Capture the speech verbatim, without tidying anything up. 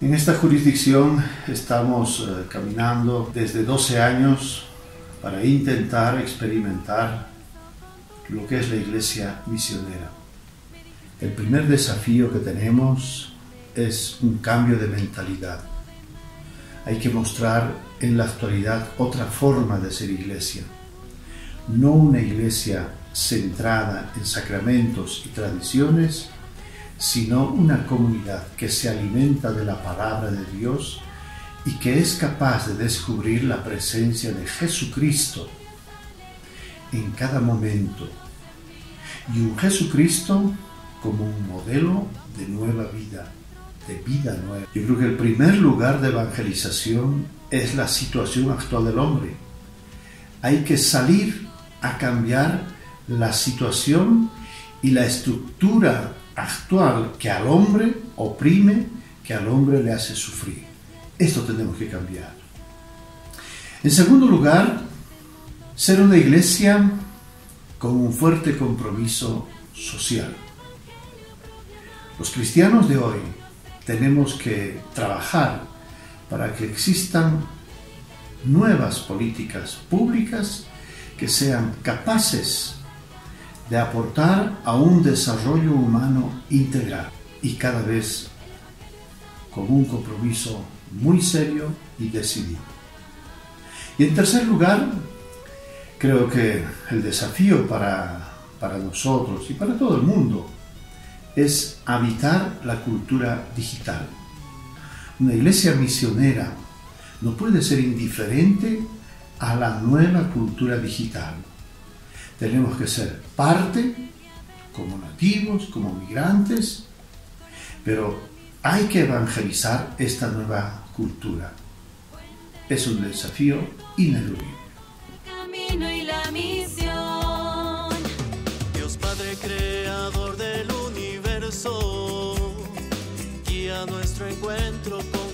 En esta jurisdicción estamos eh, caminando desde doce años para intentar experimentar lo que es la iglesia misionera. El primer desafío que tenemos es un cambio de mentalidad. Hay que mostrar en la actualidad otra forma de ser iglesia. No una iglesia centrada en sacramentos y tradiciones, sino una comunidad que se alimenta de la palabra de Dios y que es capaz de descubrir la presencia de Jesucristo en cada momento. Y un Jesucristo como un modelo de nueva vida, de vida nueva. Yo creo que el primer lugar de evangelización es la situación actual del hombre. Hay que salir a cambiar la situación y la estructura actual que al hombre oprime, que al hombre le hace sufrir. Esto tenemos que cambiar. En segundo lugar, ser una iglesia con un fuerte compromiso social. Los cristianos de hoy tenemos que trabajar para que existan nuevas políticas públicas que sean capaces de aportar a un desarrollo humano integral y cada vez con un compromiso muy serio y decidido. Y en tercer lugar, creo que el desafío para, para nosotros y para todo el mundo es habitar la cultura digital. Una iglesia misionera no puede ser indiferente a la nueva cultura digital. Tenemos que ser parte, como nativos, como migrantes, pero hay que evangelizar esta nueva cultura. Es un desafío ineludible. Camino y la misión. Dios Padre creador del universo, guía nuestro encuentro con